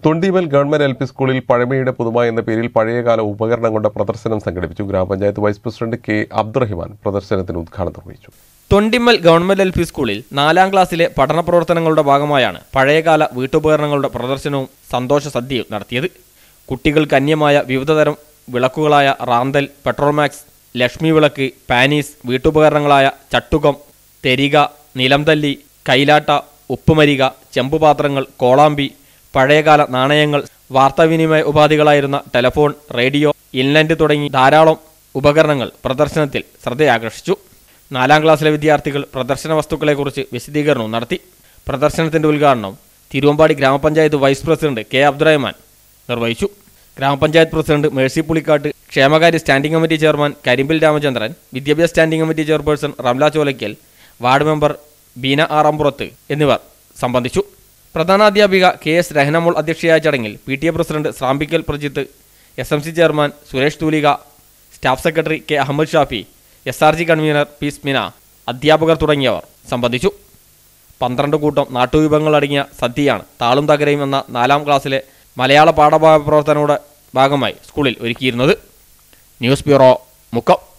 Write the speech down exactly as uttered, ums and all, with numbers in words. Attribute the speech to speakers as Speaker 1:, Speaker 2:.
Speaker 1: Thondimal government L P സ്കൂളിൽ പഴമയുടെ പുതുമ എന്ന പേരിൽ പഴയകാല ഉപകരണം കൊണ്ട് പ്രദർശനം സംഘടിപ്പിച്ചു. ഗ്രാമപഞ്ചായത്ത് വൈസ് പ്രസിഡന്റ് കെ അബ്ദുറഹിമാൻ പ്രദർശനത്തിന് ഉദ്ഘാടനം നിർവഹിച്ചു.
Speaker 2: തൊണ്ടിമൽ ഗവൺമെന്റ് എൽ പി സ്കൂളിൽ നാലാം ക്ലാസ്സിലെ പഠന പ്രവർത്തനങ്ങളുടെ ഭാഗമായാണ് പഴയകാല വീട്ടുപകരണങ്ങളുടെ പ്രദർശനവും സന്തോഷ സദ്യയും നടത്തിയത്. കുട്ടികൾക്ക് അന്യമായ വിവിധതരം വിളക്കുകളായ റാന്തൽ, പെട്രോമാക്സ്, ലക്ഷ്മി വിളക്ക്, പാനീസ്, വീട്ടുപകരണങ്ങളായ ചട്ടുകം, തെരിക, നിലംതല്ലി, കൈലാട്ട, ഉപ്പുമരിക, ചെമ്പുപാത്രങ്ങൾ, കോളാമ്പി, പഴയകാല നാണയങ്ങൾ, വാർത്താവിനിമയ ഉപാധികളായിരുന്ന ടെലഫോൺ, റേഡിയോ, ഇൻലൻഡ് തുടങ്ങി ധാരാളം ഉപകരണങ്ങൾ പ്രദർശനത്തിൽ ശ്രദ്ധയാകർഷിച്ചു. നാലാം ക്ലാസ്സിലെ വിദ്യാർത്ഥികൾ പ്രദർശന വസ്തുക്കളെക്കുറിച്ച് വിശദീകരണവും നടത്തി. പ്രദർശനത്തിന്റെ ഉദ്ഘാടനം തിരുവമ്പാടി ഗ്രാമപഞ്ചായത്ത് വൈസ് പ്രസിഡന്റ് കെ അബ്ദുറഹിമാൻ നിർവഹിച്ചു. ഗ്രാമപഞ്ചായത്ത് പ്രസിഡന്റ് മേഴ്സി പുളിക്കാട്ട്, ക്ഷേമകാര്യ standing committee chairman Karimpil Ramachandran, വിദ്യാഭ്യാസ standing committee chairperson Ramla Cholakkal, ward member Beena Arampurath എന്നിവർ സംബന്ധിച്ചു. പ്രധാനാധ്യാപിക കെ എസ് രഹനമോൾ അധ്യക്ഷയായ ചടങ്ങിൽ P T A president Srambikkal Prajith, S M C chairman Suresh Thoolika, staff secretary K Ahammed Shafi, S R G convener P Smina, അധ്യാപകർ തുടങ്ങിയവർ സംബന്ധിച്ചു. പന്ത്രണ്ട് കൂട്ടം നാട്ടുവിഭവങ്ങൾ അടങ്ങിയ സദ്യയാണ് താളും തകരയും എന്ന നാലാം ക്ലാസ്സിലെ മലയാള പാഠഭാഗ പ്രവർത്തനങ്ങളുടെ ഭാഗമായി സ്കൂളിൽ ഒരുക്കിയിരുന്നത്. News bureau, Mukkam.